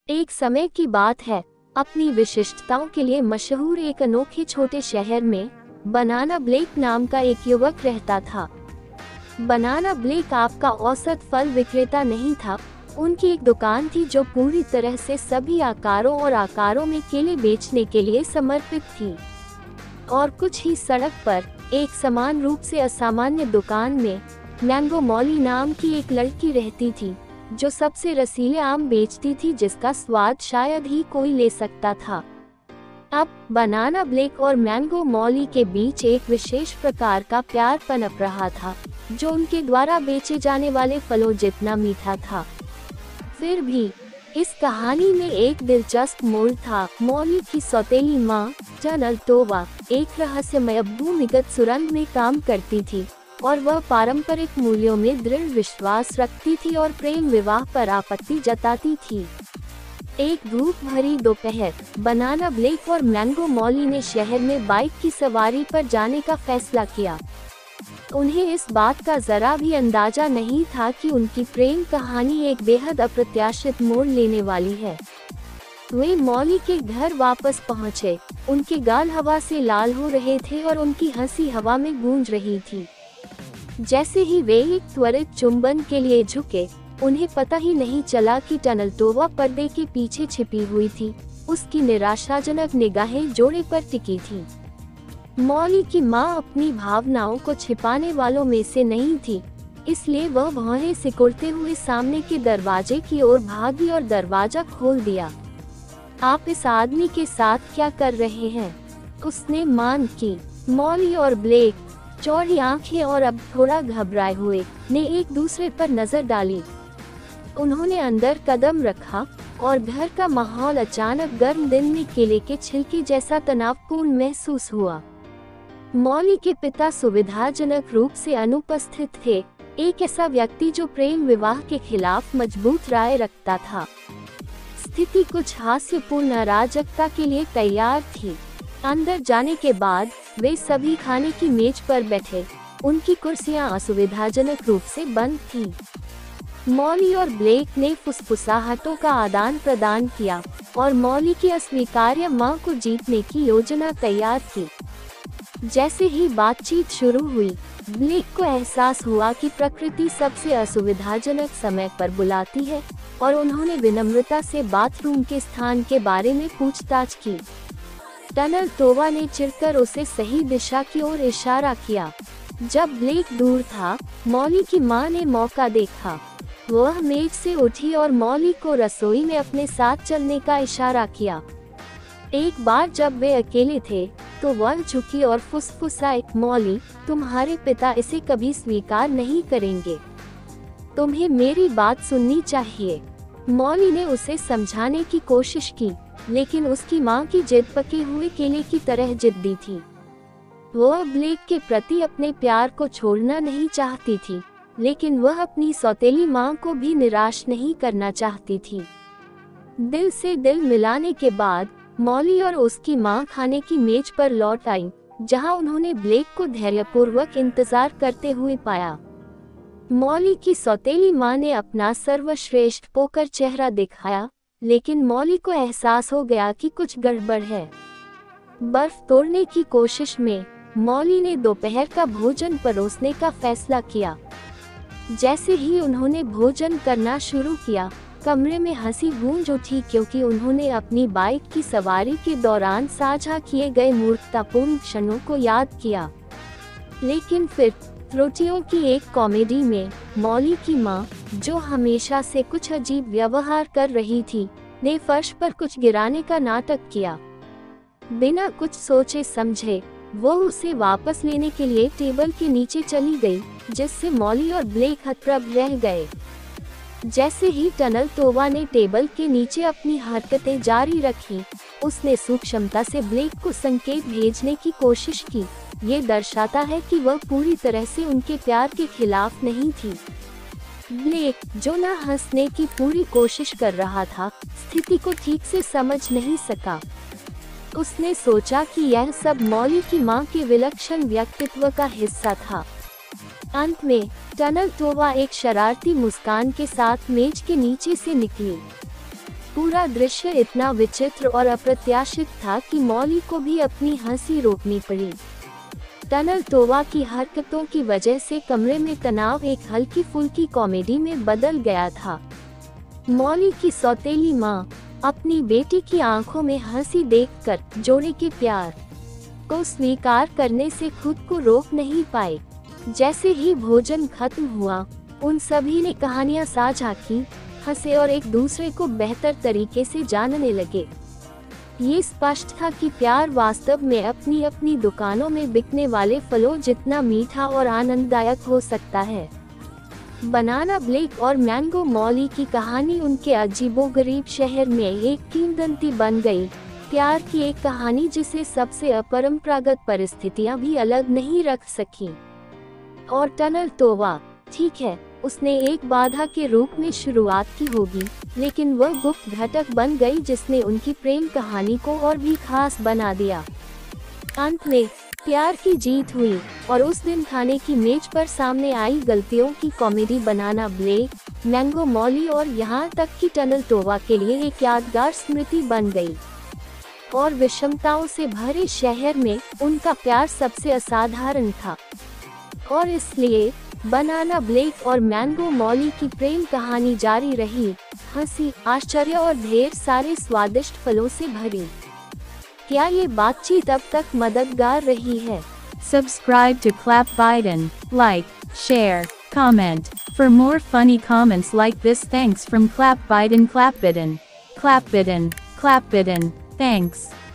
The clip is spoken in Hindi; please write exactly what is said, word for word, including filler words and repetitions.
एक समय की बात है, अपनी विशिष्टताओं के लिए मशहूर एक अनोखे छोटे शहर में बनाना ब्लेक नाम का एक युवक रहता था। बनाना ब्लेक आपका औसत फल विक्रेता नहीं था। उनकी एक दुकान थी जो पूरी तरह से सभी आकारों और आकारों में केले बेचने के लिए समर्पित थी। और कुछ ही सड़क पर एक समान रूप से असामान्य दुकान में मैंगो मॉली नाम की एक लड़की रहती थी, जो सबसे रसीले आम बेचती थी जिसका स्वाद शायद ही कोई ले सकता था। अब बनाना ब्लेक और मैंगो मॉली के बीच एक विशेष प्रकार का प्यार पनप रहा था, जो उनके द्वारा बेचे जाने वाले फलों जितना मीठा था। फिर भी इस कहानी में एक दिलचस्प मोड़ था। मॉली की सौतेली माँ टनलटोवा एक रहस्यमय भूमिगत सुरंग में काम करती थी और वह पारंपरिक मूल्यों में दृढ़ विश्वास रखती थी और प्रेम विवाह पर आपत्ति जताती थी। एक धूप भरी दोपहर बनाना ब्लेक और मैंगो मॉली ने शहर में बाइक की सवारी पर जाने का फैसला किया। उन्हें इस बात का जरा भी अंदाजा नहीं था कि उनकी प्रेम कहानी एक बेहद अप्रत्याशित मोड़ लेने वाली है। वे मॉली के घर वापस पहुंचे। उनके गाल हवा से लाल हो रहे थे और उनकी हंसी हवा में गूंज रही थी। जैसे ही वे एक त्वरित चुंबन के लिए झुके, उन्हें पता ही नहीं चला कि टनलटोवा पर्दे के पीछे छिपी हुई थी। उसकी निराशाजनक निगाहें जोड़े पर टिकी थी। मॉली की माँ अपनी भावनाओं को छिपाने वालों में से नहीं थी, इसलिए वह भौहें सिकुड़ते हुए सामने के दरवाजे की ओर भागी और दरवाजा खोल दिया। आप इस आदमी के साथ क्या कर रहे हैं? उसने मांग की। मॉली और ब्लेक, चौड़ी आंखें और अब थोड़ा घबराए हुए, ने एक दूसरे पर नजर डाली। उन्होंने अंदर कदम रखा और घर का माहौल अचानक गर्म दिन में केले के छिलके जैसा तनावपूर्ण महसूस हुआ। मॉली के पिता सुविधाजनक रूप से अनुपस्थित थे, एक ऐसा व्यक्ति जो प्रेम विवाह के खिलाफ मजबूत राय रखता था। स्थिति कुछ हास्यपूर्ण अराजकता के लिए तैयार थी। अंदर जाने के बाद वे सभी खाने की मेज पर बैठे। उनकी कुर्सियां असुविधाजनक रूप से बंद थीं। मॉली और ब्लेक ने फुसफुसाहटों का आदान प्रदान किया और मॉली की अस्वीकार्य मां को जीतने की योजना तैयार की। जैसे ही बातचीत शुरू हुई, ब्लेक को एहसास हुआ कि प्रकृति सबसे असुविधाजनक समय पर बुलाती है और उन्होंने विनम्रता से बाथरूम के स्थान के बारे में पूछताछ की। टनलटोवा ने चिढ़कर उसे सही दिशा की ओर इशारा किया। जब ब्लेक दूर था, मॉली की मां ने मौका देखा। वह मेज से उठी और मॉली को रसोई में अपने साथ चलने का इशारा किया। एक बार जब वे अकेले थे, तो वह झुकी और फुसफुसाई, मॉली, तुम्हारे पिता इसे कभी स्वीकार नहीं करेंगे। तुम्हें मेरी बात सुननी चाहिए। मॉली ने उसे समझाने की कोशिश की, लेकिन उसकी मां की जिद पके हुए केले की तरह जिद्दी थी। वह ब्लेक के प्रति अपने प्यार को छोड़ना नहीं चाहती थी, लेकिन वह अपनी सौतेली मां को भी निराश नहीं करना चाहती थी। दिल से दिल मिलाने के बाद मॉली और उसकी मां खाने की मेज पर लौट आई, जहां उन्होंने ब्लेक को धैर्यपूर्वक इंतजार करते हुए पाया। मॉली की सौतेली मां ने अपना सर्वश्रेष्ठ पोकर चेहरा दिखाया, लेकिन मॉली को एहसास हो गया कि कुछ गड़बड़ है। बर्फ तोड़ने की कोशिश में मॉली ने दोपहर का भोजन परोसने का फैसला किया। जैसे ही उन्होंने भोजन करना शुरू किया, कमरे में हंसी गूंज उठी, क्योंकि उन्होंने अपनी बाइक की सवारी के दौरान साझा किए गए मूर्खतापूर्ण क्षणों को याद किया। लेकिन फिर त्रुटियों की एक कॉमेडी में मॉली की मां, जो हमेशा से कुछ अजीब व्यवहार कर रही थी, ने फर्श पर कुछ गिराने का नाटक किया। बिना कुछ सोचे समझे वो उसे वापस लेने के लिए टेबल के नीचे चली गई, जिससे मॉली और ब्लेक हतप्रभ रह गए। जैसे ही टनलटोवा ने टेबल के नीचे अपनी हरकतें जारी रखी, उसने सूक्ष्मता से ब्लेक को संकेत भेजने की कोशिश की। ये दर्शाता है कि वह पूरी तरह से उनके प्यार के खिलाफ नहीं थी। ब्लेक, जो न हंसने की पूरी कोशिश कर रहा था, स्थिति को ठीक से समझ नहीं सका। उसने सोचा कि यह सब मॉली की मां के विलक्षण व्यक्तित्व का हिस्सा था। अंत में टनलटोवा एक शरारती मुस्कान के साथ मेज के नीचे से निकली। पूरा दृश्य इतना विचित्र और अप्रत्याशित था कि मौली को भी अपनी हंसी रोकनी पड़ी। टनल तोवा की हरकतों की वजह से कमरे में तनाव एक हल्की फुल्की कॉमेडी में बदल गया था। मौली की सौतेली माँ अपनी बेटी की आंखों में हंसी देखकर जोड़े के प्यार को स्वीकार करने से खुद को रोक नहीं पाए। जैसे ही भोजन खत्म हुआ, उन सभी ने कहानियां साझा की, हंसे और एक दूसरे को बेहतर तरीके से जानने लगे। ये स्पष्ट था कि प्यार वास्तव में अपनी अपनी दुकानों में बिकने वाले फलों जितना मीठा और आनंददायक हो सकता है। बनाना ब्लेक और मैंगो मौली की कहानी उनके अजीबोगरीब शहर में एक किंवदंती बन गई। प्यार की एक कहानी जिसे सबसे अपरंपरागत परिस्थितियां भी अलग नहीं रख सकी। और टनल तोवा, ठीक है, उसने एक बाधा के रूप में शुरुआत की होगी, लेकिन वह गुप्त घटक बन गई जिसने उनकी प्रेम कहानी को और भी खास बना दिया। अंत में प्यार की जीत हुई और उस दिन खाने की मेज पर सामने आई गलतियों की comedy Banana Blake, Mango Molly और यहाँ तक कि टनल तोवा के लिए एक यादगार स्मृति बन गई। और विषमताओं से भरे शहर में उनका प्यार सबसे असाधारण था। और इसलिए बनाना ब्लेक और मैंगो मौली की प्रेम कहानी जारी रही, हंसी, आश्चर्य और ढेर सारे स्वादिष्ट फलों से भरी। क्या ये बातचीत अब तक मददगार रही है? Subscribe to Clap Biden, like, share, comment. For more funny comments like this, thanks from Clap Biden. Clap Biden. Clap Biden. Clap Biden. Thanks.